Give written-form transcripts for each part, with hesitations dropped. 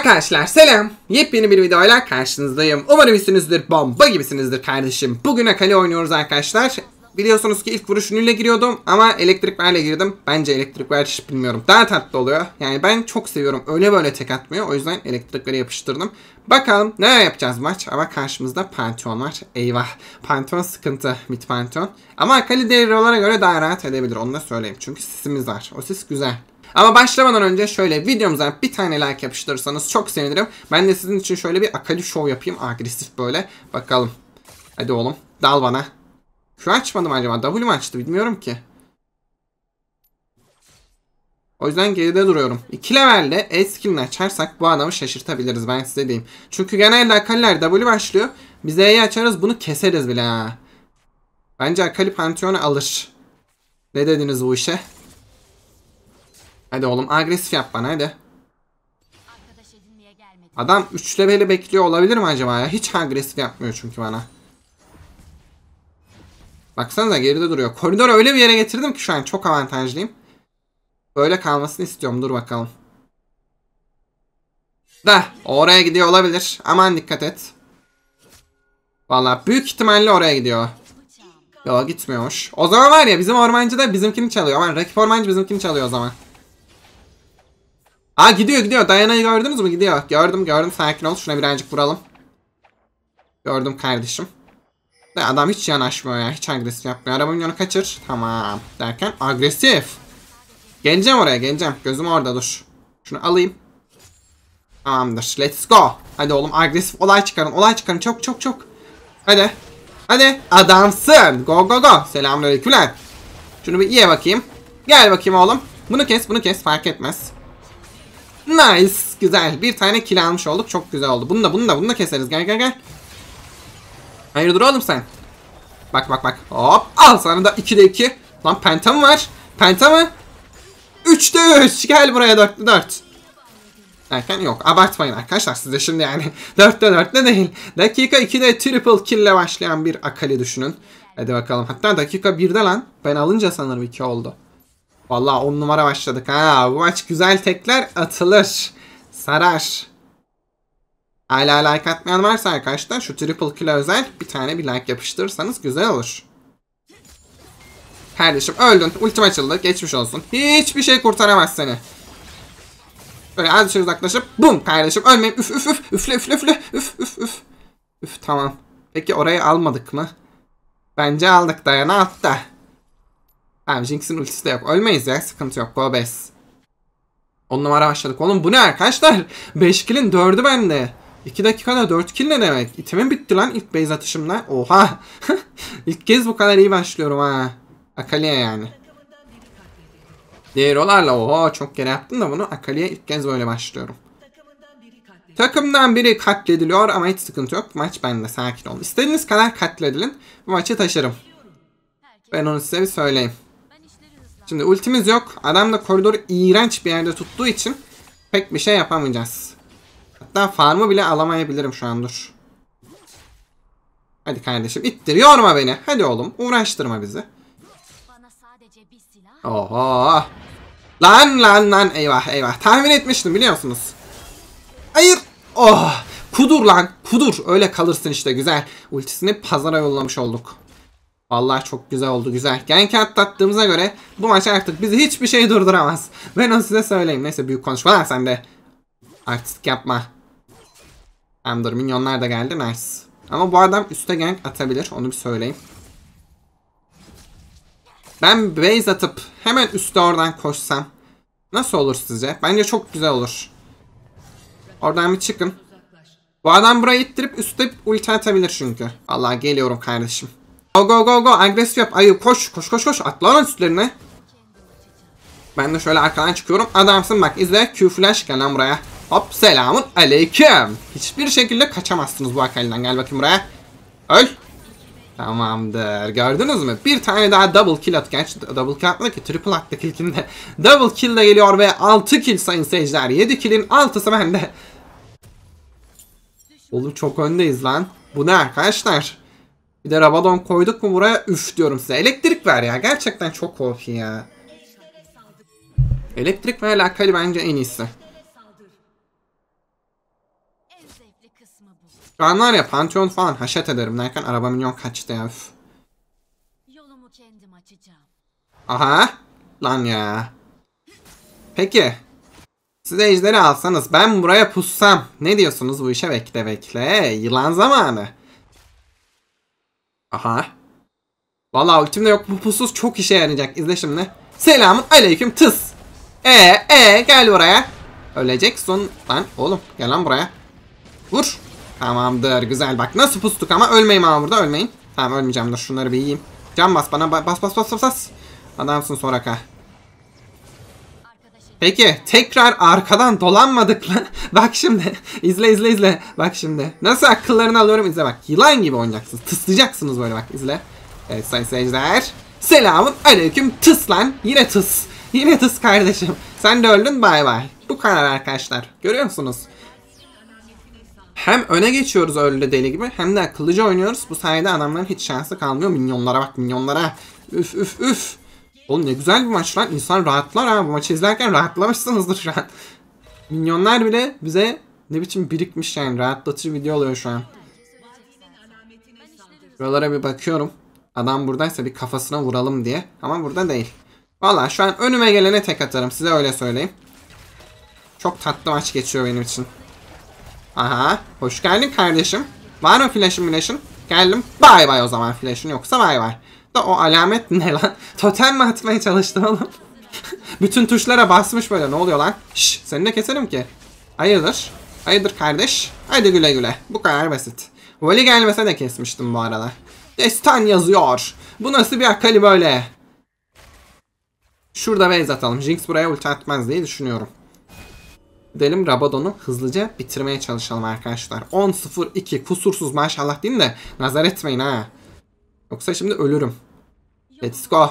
Arkadaşlar selam. Yepyeni bir videoyla karşınızdayım. Umarım iyisinizdir, bomba gibisinizdir kardeşim. Bugün Akali oynuyoruz arkadaşlar. Biliyorsunuz ki ilk vuruş ünlüyle giriyordum ama elektrik verle girdim. Bence elektrik ver hiç bilmiyorum. Daha tatlı oluyor. Yani ben çok seviyorum. Öyle böyle tek atmıyor. O yüzden elektrikleri yapıştırdım. Bakalım ne yapacağız maç. Ama karşımızda Pantheon var. Eyvah. Pantheon sıkıntı. Mid Pantheon. Ama Akali diğer hero'lara göre daha rahat edebilir. Onu da söyleyeyim. Çünkü sisimiz var. O sis güzel. Ama başlamadan önce şöyle videomuza bir tane like yapıştırırsanız çok sevinirim. Ben de sizin için şöyle bir Akali show yapayım. Agresif böyle. Bakalım. Hadi oğlum. Dal bana. Q açmadım acaba? W mu açtı? Bilmiyorum ki. O yüzden geride duruyorum. 2 levelde E skill'ini açarsak bu adamı şaşırtabiliriz. Ben size diyeyim. Çünkü genelde Akali'ler W başlıyor. Biz E'yi açarız. Bunu keseriz bile ha. Bence Akali Pantheon'u alır. Ne dediniz bu işe? Hadi oğlum agresif yap bana hadi. Adam 3 leveli bekliyor olabilir mi acaba ya? Hiç agresif yapmıyor çünkü bana. Baksanıza geride duruyor. Koridoru öyle bir yere getirdim ki şu an çok avantajlıyım. Böyle kalmasını istiyorum. Dur bakalım. Da oraya gidiyor olabilir. Aman dikkat et. Vallahi büyük ihtimalle oraya gidiyor. Yo gitmiyormuş. O zaman var ya bizim ormancı da bizimkini çalıyor. Aman rakip ormancı bizimkini çalıyor o zaman. Aa gidiyor. Dayana'yı gördünüz mü? Gidiyor. Gördüm. Sakin ol. Şuna birazcık vuralım. Gördüm kardeşim. De adam hiç yanaşmıyor ya. Hiç agresif yapmıyor. Arabanın yönü kaçır. Tamam. Derken agresif. Geleceğim oraya geleceğim. Gözüm orada dur. Şunu alayım. Tamamdır. Let's go. Hadi oğlum agresif olay çıkarın. Çok. Hadi. Adamsın. Go. Selamünaleyküm lan. Şunu bir ye bakayım. Gel bakayım oğlum. Bunu kes. Fark etmez. Nice. Güzel. Bir tane kill almış olduk. Çok güzel oldu. Bunu da keseriz. Gel. Hayır dur oğlum sen. Bak. Hop. Al sana da 2'de 2. Lan penta mı var? Penta mı? 3'te 3. Gel buraya 4'te 4. Derken yok. Abartmayın arkadaşlar. Size şimdi yani 4'te 4'te değil. Dakika 2'de triple kill ile başlayan bir Akali düşünün. Hadi bakalım. Hatta dakika 1'de lan. Ben alınca sanırım 2 oldu. Vallahi 10 numara başladık ha. Bu maç güzel tekler atılır. Sarar. Hala like atmayan varsa arkadaşlar şu triple kill özel bir tane bir like yapıştırırsanız güzel olur. Kardeşim öldün. Ultim açıldı. Geçmiş olsun. Hiçbir şey kurtaramaz seni. Böyle az dışarı uzaklaşıp bum kardeşim ölmeyin. Üfle. Üf tamam. Peki orayı almadık mı? Bence aldık. Dayana altta. Tamam Jinx'in ultisi de yok. Ölmeyiz ya. Sıkıntı yok. Go bes. 10 numara başladık. Oğlum bu ne arkadaşlar? 5 kill'in 4'ü bende. 2 dakikada 4 kill ne demek? İtimim bitti lan ilk base atışımda. Oha. İlk kez bu kadar iyi başlıyorum ha. Akali'ye yani. Diğer olarla oha çok kere yaptım da bunu. Akali'ye ilk kez böyle başlıyorum. Takımdan biri katlediliyor ama hiç sıkıntı yok. Maç bende, sakin olun. İstediğiniz kadar katledilin. Bu maçı taşırım. Ben onu size bir söyleyeyim. Şimdi ultimiz yok. Adam da koridoru iğrenç bir yerde tuttuğu için pek bir şey yapamayacağız. Hatta farmı bile alamayabilirim şu an, dur. Hadi kardeşim ittir, yorma beni. Hadi oğlum uğraştırma bizi. Oho. Lan eyvah. Tahmin etmiştim biliyorsunuz. Hayır. Oh. Kudur lan. Kudur. Öyle kalırsın işte, güzel. Ultisini pazara yollamış olduk. Vallahi çok güzel oldu, güzel. Gank atlattığımıza göre bu maç artık bizi hiçbir şey durduramaz. Ben onu size söyleyeyim. Neyse büyük konuşma lan sen de. Artistik yapma. Tamamdır, minyonlar da geldi, nice. Ama bu adam üste gank atabilir, onu bir söyleyeyim. Ben base atıp hemen üste oradan koşsam nasıl olur sizce? Bence çok güzel olur. Oradan bir çıkın. Bu adam burayı ittirip üste ulti atabilir çünkü. Vallahi geliyorum kardeşim. Go. Agresif yap. Ayı koş. Atla lan üstlerine. Ben de şöyle arkadan çıkıyorum. Adamsın bak, izle. Q flash gel lan buraya. Hop selamun aleyküm. Hiçbir şekilde kaçamazsınız bu Akali'den. Gel bakayım buraya. Öl. Tamamdır. Gördünüz mü? Bir tane daha double kill at. Gerçi double kill atmadı ki. Triple attık ilkinde. Double kill de geliyor ve 6 kill sayın seyirciler. 7 kill'in 6'sı bende. Oğlum çok öndeyiz lan. Bu ne arkadaşlar? Bir de Rabadon koyduk mu buraya, üf diyorum size. Elektrik ver ya. Gerçekten çok OP ya. Elektrik ve Akali bence en iyisi. Şu an var ya Pantheon falan haşet ederim derken araba minyon kaçtı ya. Üf. Yolumu kendim açacağım. Aha. Lan ya. Peki. Siz ejderi alsanız ben buraya pussam. Ne diyorsunuz bu işe? Bekle bekle. Yılan zamanı. Aha. Vallahi ultimde yok, bu pusuz çok işe yarayacak. İzle şimdi. Selamun aleyküm tıs. Gel buraya. Öleceksin lan oğlum. Gel lan buraya. Vur. Tamamdır güzel, bak nasıl pustuk ama ölmeyin ama burada, ölmeyin. Tamam ölmeyeceğim, dur şunları bir yiyeyim. Can bas bana, bas. Adamsın Soraka. Peki tekrar arkadan dolanmadık mı? Bak şimdi izle. Bak şimdi nasıl akıllarını alıyorum, izle bak. Yılan gibi oynayacaksınız, tıslayacaksınız böyle, bak izle. Evet sayın seyirciler. Selamun aleyküm tıs lan. Yine tıs. Yine tıs kardeşim. Sen de öldün, bay bay. Bu kadar arkadaşlar. Görüyor musunuz? Hem öne geçiyoruz öyle deli gibi, hem de akıllıca oynuyoruz. Bu sayede adamların hiç şansı kalmıyor. Minyonlara bak, minyonlara. Üf. Oğlum ne güzel bir maç lan. İnsan rahatlar ha. Bu maçı izlerken rahatlamışsınızdır şu an. Minyonlar bile bize ne biçim birikmiş yani. Rahatlatıcı video oluyor şu an. Buralara bir bakıyorum. Adam buradaysa bir kafasına vuralım diye. Ama burada değil. Valla şu an önüme gelene tek atarım. Size öyle söyleyeyim. Çok tatlı maç geçiyor benim için. Aha. Hoş geldin kardeşim. Var mı flash'ın? Geldim. Bay bay o zaman, flash'ın yoksa bay bay. Da o alamet ne lan? Totem mi atmaya çalıştım oğlum? Bütün tuşlara basmış böyle. Ne oluyor lan? Şşş, seni de keserim ki. Hayırdır? Hayırdır kardeş? Haydi güle güle. Bu kadar basit. Voli gelmese de kesmiştim bu arada. Destan yazıyor. Bu nasıl bir akali böyle? Şurada base atalım. Jinx buraya ulti atmaz diye düşünüyorum. Gidelim Rabadon'u hızlıca bitirmeye çalışalım arkadaşlar. 10-0-2 kusursuz maşallah diyeyim de nazar etmeyin ha. Yoksa şimdi ölürüm. Let's go.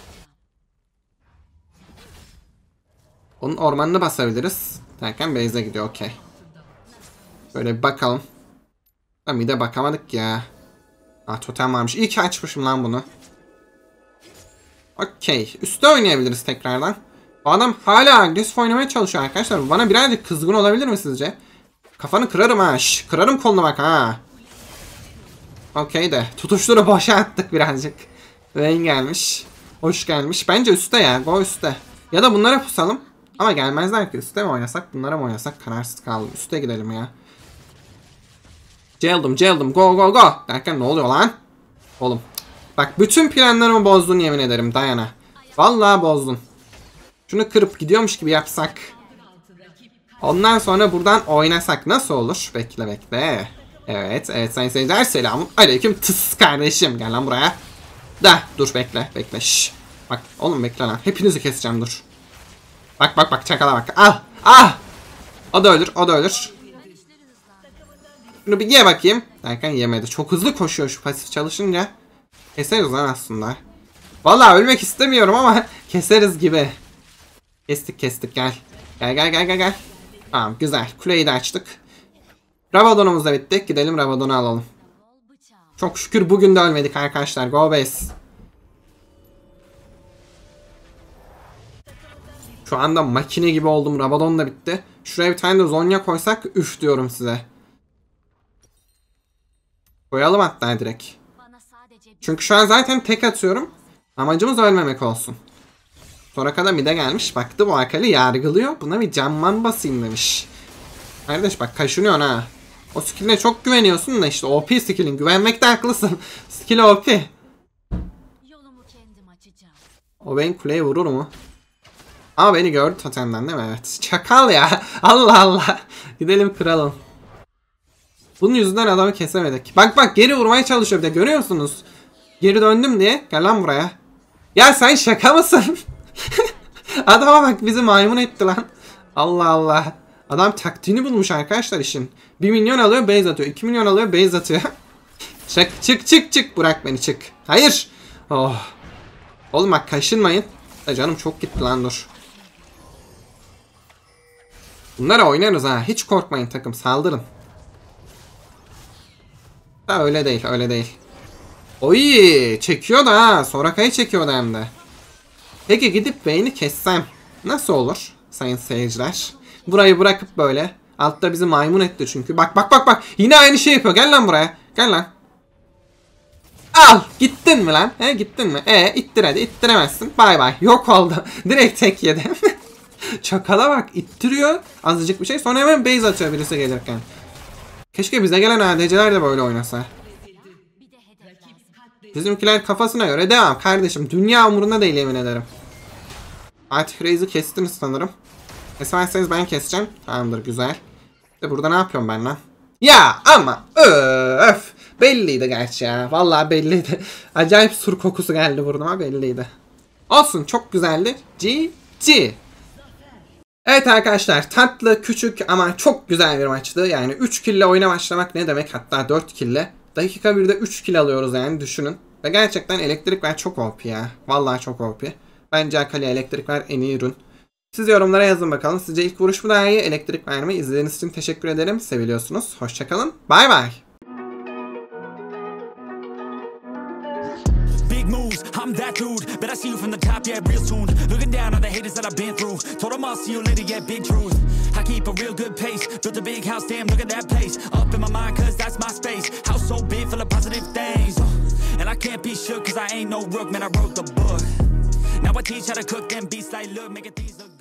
Onun ormanını basabiliriz. Derken base'e gidiyor, okey. Böyle bir bakalım. Bir de bakamadık ya. Totem varmış. İyi ki açmışım lan bunu. Okey. Üste oynayabiliriz tekrardan. Bu adam hala agresif oynamaya çalışıyor arkadaşlar. Bana birazcık kızgın olabilir mi sizce? Kafanı kırarım ha. Kırarım kolunu bak ha. Okey de. Tutuşturu boşa attık birazcık. Vayne gelmiş. Hoş gelmiş. Bence üstte ya. Go üstte. Ya da bunlara pusalım. Ama gelmezler ki. Üstte mi oynasak? Bunlara mı oynasak? Kararsız kaldım. Üste gidelim ya. Geldim. Go. Derken ne oluyor lan? Oğlum. Bak bütün planlarımı bozdun yemin ederim Diana. Vallahi bozdun. Şunu kırıp gidiyormuş gibi yapsak. Ondan sonra buradan oynasak nasıl olur? Bekle. Evet sayın seyirciler, selamun aleyküm tıs kardeşim. Gel lan buraya. Dur bekle. Şşş. Bak oğlum bekle lan. Hepinizi keseceğim, dur. Bak çakala bak. Al. O da ölür. Bunu bir ye bakayım. Derken yemedi. Çok hızlı koşuyor şu pasif çalışınca. Keseriz lan aslında. Vallahi ölmek istemiyorum ama keseriz gibi. Kestik gel. Gel. Tamam güzel. Kuleyi de açtık. Rabadon'umuz da bitti. Gidelim Rabadon'u alalım. Çok şükür bugün de ölmedik arkadaşlar. Go base. Şu anda makine gibi oldum. Rabadon da bitti. Şuraya bir tane de Zonya koysak üf diyorum size. Koyalım hatta direkt. Çünkü şu an zaten tek atıyorum. Amacımız ölmemek olsun. Soraka da mid'e gelmiş. Baktı bu akali yargılıyor. Buna bir canman basayım demiş. Kardeş bak kaşınıyorsun ha. O skill'ine çok güveniyorsun da işte OP skill'in. Güvenmekte haklısın. Skill OP. O benim kuleye vurur mu? Ama beni gördü totemden değil mi? Evet. Çakal ya. Allah. Gidelim kıralım. Bunun yüzünden adamı kesemedik. Bak geri vurmaya çalışıyor bir de, görüyor musunuz? Geri döndüm diye. Gel lan buraya. Ya sen şaka mısın? Adama bak, bizi maymun etti lan. Allah. Adam taktiğini bulmuş arkadaşlar işin. 1 milyon alıyor base atıyor. 2 milyon alıyor base atıyor. Çık. Bırak beni, çık. Hayır. Oh. Oğlum bak kaşınmayın. Canım çok gitti lan, dur. Bunlara oynarız ha. Hiç korkmayın takım, saldırın. Ha öyle değil. Oy çekiyor da ha. Soraka'yı çekiyor da hem de. Peki gidip Vayne'i kessem nasıl olur sayın seyirciler? Burayı bırakıp böyle Altta bizi maymun etti çünkü. Bak bak bak bak. Yine aynı şey yapıyor. Gel lan buraya. Gel lan. Al. Gittin mi lan? He gittin mi? İttir hadi. İttiremezsin. Bay bay. Yok oldu. Direkt tek yedi. Çakala bak. İttiriyor. Azıcık bir şey. Sonra hemen base atıyor birisi gelirken. Keşke bize gelen ADC'ler de böyle oynasa. Bir de hedef lazım. Bizimkiler kafasına göre devam kardeşim. Dünya umurunda değil yemin ederim. Artık Raze'i kestiniz sanırım. Kesemezseniz ben keseceğim. Tamamdır güzel. İşte burada ne yapıyorum ben lan? Ya ama öf. Belliydi gerçi ya. Vallahi belliydi. Acayip sur kokusu geldi burnuma belliydi. Olsun çok güzeldi. GG. Evet arkadaşlar tatlı küçük ama çok güzel bir maçtı. Yani 3 kille oyuna başlamak ne demek, hatta 4 kille. Dakika 1'de 3 kill alıyoruz yani düşünün. Ve gerçekten elektrik ver çok OP ya. Vallahi çok OP. Bence Akali elektrik ver en iyi ürün. Siz yorumlara yazın bakalım. Sizce ilk vuruş mu daha iyi, elektrik ver mi? İzlediğiniz için teşekkür ederim. Seviliyorsunuz. Hoşçakalın. Bay bay. Big moves, I'm that dude. Bet I see you from the top, yeah, real soon. Looking down on the haters that I've been through. Told them I'll see you later, yeah, big truth. I keep a real good pace. Built a big house, damn, look at that place. Up in my mind, cause that's my space. House so big, full of positive things. And I can't be shook, cause I ain't no rook, man, I wrote the book. Now I teach how to cook them beats like, look, making things look